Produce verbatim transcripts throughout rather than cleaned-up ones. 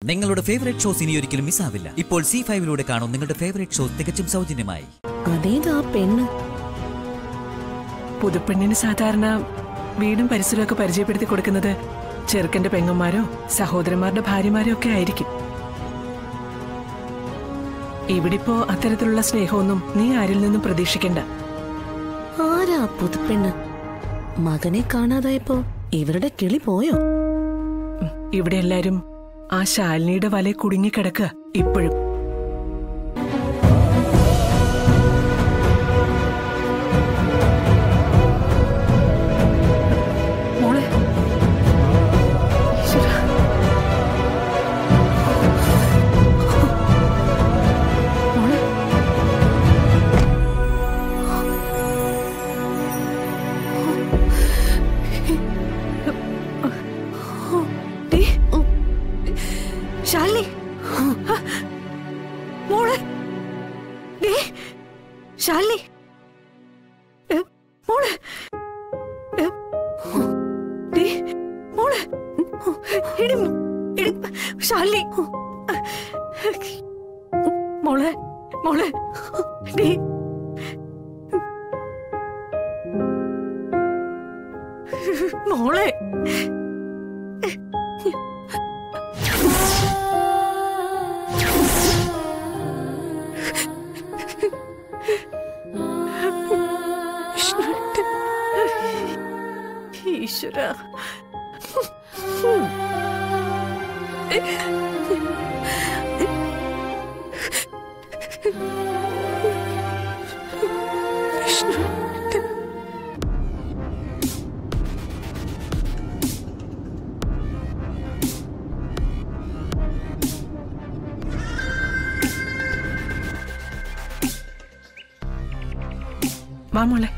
നിങ്ങളുടെ favourite shows ഇനി ഒരിക്കലും മിസ്സാവില്ല. ഇപ്പോൾ സി ഫൈവിലൂടെ കാണും നിങ്ങളുടെ ഫേവറേറ്റ് ഷോസ് തികച്ചും സൗജന്യമായി. അതേതാ പെണ്ണ്? പുതുപ്പെണ്ണിന് സാധാരണ വീടും പരിസരമൊക്കെ പരിചയപ്പെടുത്തി കൊടുക്കുന്നത് ചെറുക്കന്റെ പെങ്ങന്മാരോ സഹോദരന്മാരുടെ ഭാര്യമാരോ ഒക്കെ ആയിരിക്കും. ഇവിടിപ്പോ അത്തരത്തിലുള്ള സ്നേഹമൊന്നും നീ ആരിൽ നിന്നും പ്രതീക്ഷിക്കണ്ട. ആരാ പുതുപ്പെണ്ണ്? മകനെ കാണാതായപ്പോ ഇവരുടെ കിളി പോയോ? ഇവിടെ എല്ലാരും ആ ശാലിനിയുടെ വല കുടുങ്ങിക്കിടക്കുക ഇപ്പോഴും. ശാലിനി, മോളെ, ശാലിനി, മോളെ, മോളെ, ശാലിനി, മോളെ, മോളെ, മോളെ. ഈശ്വര, വാ മോളെ.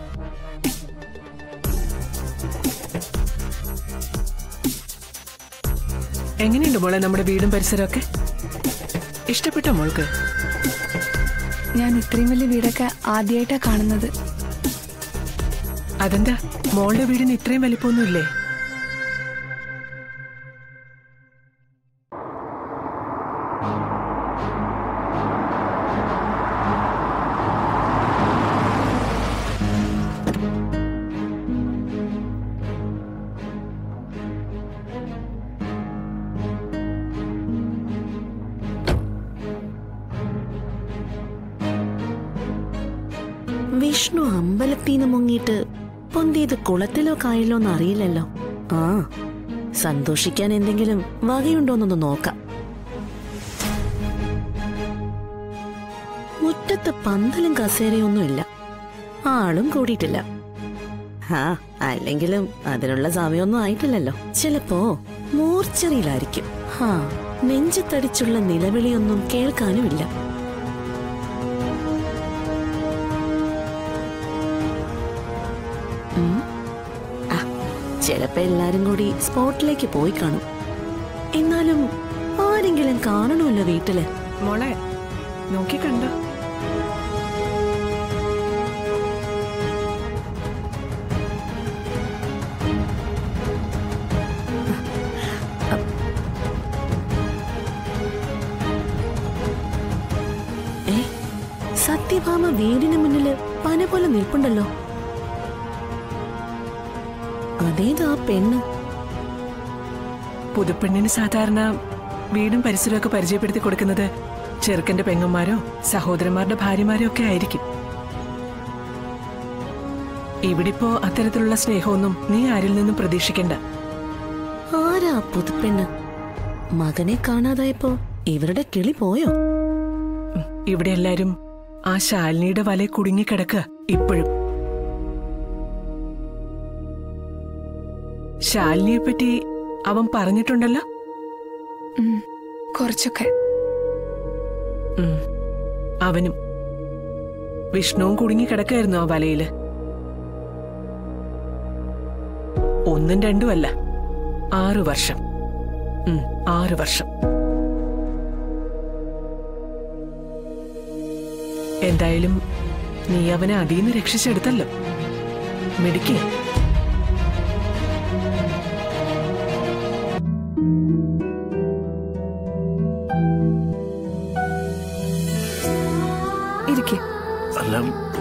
എങ്ങനെയുണ്ട് മോളെ നമ്മുടെ വീടും പരിസരമൊക്കെ? ഇഷ്ടപ്പെട്ടോ മോൾക്ക്? ഞാൻ ഇത്രയും വലിയ വീടൊക്കെ ആദ്യമായിട്ടാ കാണുന്നത്. അതെന്താ, മോളുടെ വീടിന് ഇത്രയും വലിപ്പമൊന്നുമില്ലേ? വിഷ്ണു അമ്പലത്തിന്ന് മുങ്ങിയിട്ട് പൊന്തിയത് കുളത്തിലോ കായലോന്ന് അറിയില്ലല്ലോ. ആ, സന്തോഷിക്കാൻ എന്തെങ്കിലും വകയുണ്ടോന്നൊന്ന് നോക്കാം. മുറ്റത്ത് പന്തലും കസേരയൊന്നുമില്ല, ആളും കൂടിയിട്ടില്ല. ആ, അല്ലെങ്കിലും അതിനുള്ള സമയമൊന്നും ആയിട്ടില്ലല്ലോ. ചിലപ്പോ മോർച്ചറിയിലായിരിക്കും. ഹാ, നെഞ്ചത്തടിച്ചുള്ള നിലവിളിയൊന്നും കേൾക്കാനുമില്ല. ചിലപ്പോ എല്ലാരും കൂടി സ്പോട്ടിലേക്ക് പോയി കാണും. എന്നാലും ആരെങ്കിലും കാണണമല്ലോ വീട്ടില്. മോളെ നോക്കി കണ്ടോ? ഏ, സത്യഭാമ വീടിന് മുന്നില് പന പോലെ നിൽപ്പുണ്ടല്ലോ. അതേതാ പെണ്ണ്? പുതുപ്പെണ്ണിന് സാധാരണ വീടും പരിസരമൊക്കെ പരിചയപ്പെടുത്തി കൊടുക്കുന്നത് ചെറുക്കന്റെ പെങ്ങന്മാരോ സഹോദരന്മാരുടെ ഭാര്യമാരോ ഒക്കെ ആയിരിക്കും. ഇവിടിപ്പോ അത്തരത്തിലുള്ള സ്നേഹമൊന്നും നീ ആരിൽ നിന്നും പ്രതീക്ഷിക്കണ്ട. ആരാ പുതുപ്പെണ്ണ്? മകനെ കാണാതായപ്പോ ഇവരുടെ കിളി പോയോ? ഇവിടെ എല്ലാരും ആ ശാലിനിയുടെ വല കുടുങ്ങിക്കിടക്കുക ഇപ്പോഴും. ശാലിനിയെ പറ്റി അവൻ പറഞ്ഞിട്ടുണ്ടല്ലോ. കുറച്ചൊക്കെ. അവനും വിഷ്ണുവും കുടുങ്ങി കിടക്കായിരുന്നു ആ വലയില്. ഒന്നും രണ്ടും അല്ല, ആറു വർഷം. ആറു വർഷം. എന്തായാലും നീ അവനെ അതീന്ന് രക്ഷിച്ചെടുത്തല്ലോ. മെഡിക്കേ. ഇരിക്കെ. അല്ല,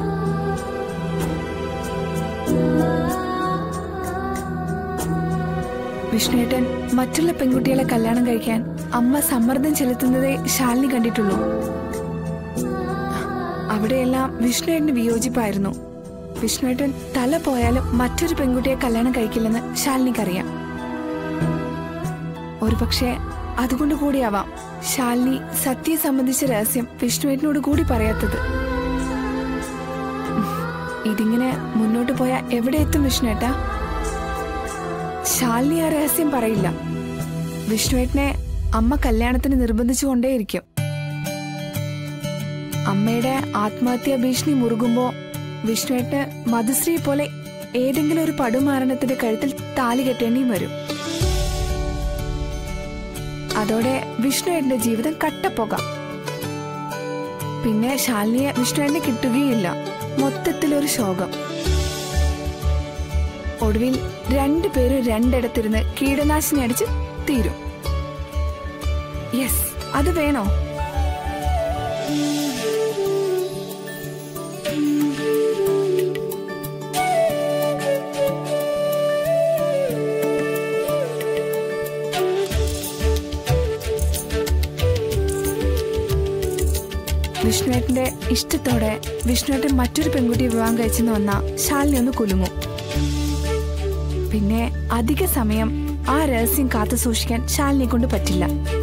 വിഷ്ണുവേട്ടൻ മറ്റുള്ള പെൺകുട്ടികളെ കല്യാണം കഴിക്കാൻ അമ്മ സമ്മർദ്ദം ചെലുത്തുന്നതേ ശാലിനി കണ്ടിട്ടുള്ളൂ. അവിടെയെല്ലാം വിഷ്ണുവേട്ടന് വിയോജിപ്പായിരുന്നു. വിഷ്ണുവേട്ടൻ തല പോയാലും മറ്റൊരു പെൺകുട്ടിയെ കല്യാണം കഴിക്കില്ലെന്ന് ശാലിനിക്കറിയാം. ഒരുപക്ഷെ അതുകൊണ്ട് കൂടിയാവാം ശാലിനി സത്യയെ സംബന്ധിച്ച രഹസ്യം വിഷ്ണുവേട്ടനോട് കൂടി പറയാത്തത്. ഇതിങ്ങനെ മുന്നോട്ട് പോയാൽ എവിടെ എത്തും വിഷ്ണുവേട്ടാ? ശാലിനി ആ രഹസ്യം പറയില്ല. വിഷ്ണുവേട്ടനെ അമ്മ കല്യാണത്തിന് നിർബന്ധിച്ചുകൊണ്ടേയിരിക്കും. അമ്മയുടെ ആത്മഹത്യാ ഭീഷണി മുറുകുമ്പോ വിഷ്ണുവേട്ടന് മധുശ്രീ പോലെ ഏതെങ്കിലും ഒരു പടുമാരണത്തിന്റെ കഴുത്തിൽ താലി കെട്ടേണ്ടിയും വരും. അതോടെ വിഷ്ണുവേട്ടന്റെ ജീവിതം കട്ടപ്പോകാം. പിന്നെ ശാലിനിയെ വിഷ്ണുവേട്ടന് കിട്ടുകയില്ല. മൊത്തത്തിലൊരു ശോകം. ഒടുവിൽ രണ്ടുപേരും രണ്ടിടത്തിരുന്ന് കീടനാശിനി അടിച്ച് തീരും. യെസ്, അത് വേണോ? വിഷ്ണുവേട്ടന്റെ ഇഷ്ടത്തോടെ വിഷ്ണുവേട്ടൻ മറ്റൊരു പെൺകുട്ടിയെ വിവാഹം കഴിച്ചെന്ന് വന്ന ശാലിനി ഒന്ന് കുലുങ്ങും. പിന്നെ അധിക സമയം ആ രഹസ്യം കാത്തു സൂക്ഷിക്കാൻ ശാലിനിയെ കൊണ്ട് പറ്റില്ല.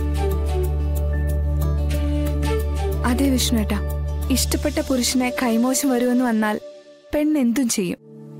അതെ വിഷ്ണുവേട്ടാ, ഇഷ്ടപ്പെട്ട പുരുഷനെ കൈമോശം വരുമെന്ന് വന്നാൽ പെണ്ണെന്തും ചെയ്യും.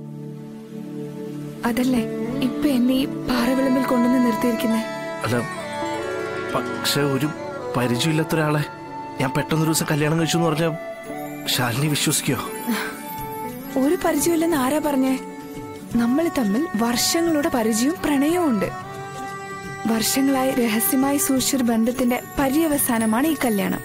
അതല്ലേ ഇപ്പൊ എന്നെ ഈ പാറവിളമ്പിൽ കൊണ്ടുവന്ന് നിർത്തിയിരിക്കുന്നേ. അല്ല, പക്ഷെ ഒരു പരിചയമില്ലാത്ത ഒരാളെ ഞാൻ പെട്ടെന്നൊരു ദിവസം കല്യാണം കഴിച്ചു എന്ന് പറഞ്ഞ ശാലിനി വിശ്വസിക്കോ? ഒരു പരിചയമില്ലെന്ന് ആരാ പറഞ്ഞേ? നമ്മൾ തമ്മിൽ വർഷങ്ങളുടെ പരിചയവും പ്രണയവും ഉണ്ട്. വർഷങ്ങളായി രഹസ്യമായി സൂക്ഷിച്ചൊരു ബന്ധത്തിന്റെ പര്യവസാനമാണ് ഈ കല്യാണം.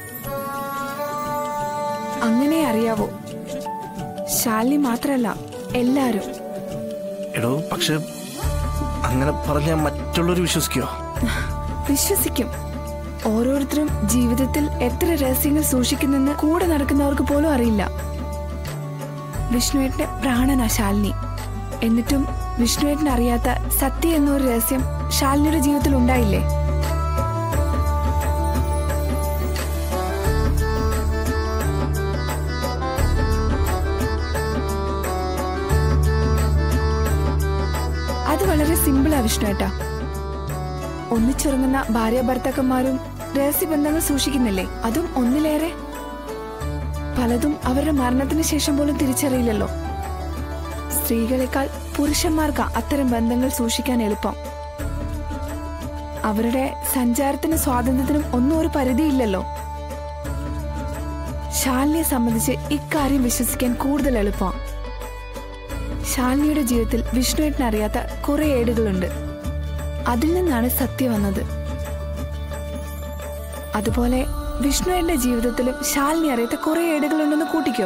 അങ്ങനെ അറിയാവോ? ശാലിനി മാത്രല്ല, എല്ലാരും. എടോ, പക്ഷെ അങ്ങനെ പറഞ്ഞ മറ്റുള്ളവർ വിശ്വസിക്കോ? വിശ്വസിക്കും. ഓരോരുത്തരും ജീവിതത്തിൽ എത്ര രഹസ്യങ്ങൾ സൂക്ഷിക്കുന്നെന്ന് കൂടെ നടക്കുന്നവർക്ക് പോലും അറിയില്ല. വിഷ്ണുവേട്ടന്റെ പ്രാണനാ ശാലിനി. എന്നിട്ടും വിഷ്ണുവേട്ടന് അറിയാത്ത സത്യ എന്നൊരു രഹസ്യം ശാലിനിയുടെ ജീവിതത്തിൽ ഉണ്ടായില്ലേ? അത് വളരെ സിമ്പിളാ വിഷ്ണുവേട്ടാ. ഒന്നിച്ചിറങ്ങുന്ന ഭാര്യ ഭർത്താക്കന്മാരും രഹസ്യബന്ധങ്ങൾ സൂക്ഷിക്കുന്നില്ലേ? അതും ഒന്നിലേറെ. പലതും അവരുടെ മരണത്തിന് ശേഷം പോലും തിരിച്ചറിയില്ലല്ലോ. സ്ത്രീകളെക്കാൾ പുരുഷന്മാർക്ക് അത്തരം ബന്ധങ്ങൾ സൂക്ഷിക്കാൻ എളുപ്പം. അവരുടെ സഞ്ചാരത്തിനും സ്വാതന്ത്ര്യത്തിനും ഒന്നും ഒരു പരിധിയില്ലല്ലോ. ശാലിനിയെ സംബന്ധിച്ച് ഇക്കാര്യം വിശ്വസിക്കാൻ കൂടുതൽ എളുപ്പം. ശാലിനിയുടെ ജീവിതത്തിൽ വിഷ്ണുവേട്ടന് അറിയാത്ത കുറെ ഏടുകളുണ്ട്. അതിൽ നിന്നാണ് സത്യം വന്നത്. അതുപോലെ വിഷ്ണുവേട്ടന്റെ ജീവിതത്തിലും ശാലിനി അറിയാത്ത കുറെ ഏടുകളുണ്ടെന്ന് കൂട്ടിക്കോ.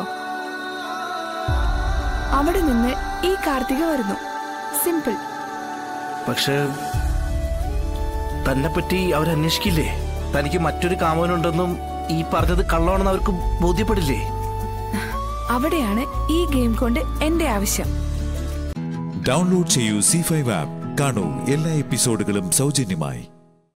അവിടെ നിന്ന് ഈ കാർത്തിക വരുന്നു. സിമ്പിൾ. പക്ഷെ തന്നെ പറ്റി അവരന്വേഷിക്കില്ലേ? തനിക്ക് മറ്റൊരു കാമനുണ്ടെന്നും ഈ പറഞ്ഞത് കള്ളമാണെന്ന് അവർക്ക് ബോധ്യപ്പെടില്ലേ? അവിടെയാണ് ഈ ഗെയിം കൊണ്ട് എന്റെ ആവശ്യം. ഡൗൺലോഡ് ചെയ്യൂ സി ഫൈവ് ആപ്പ്. കാണൂ എല്ലാ എപ്പിസോഡുകളും സൗജന്യമായി.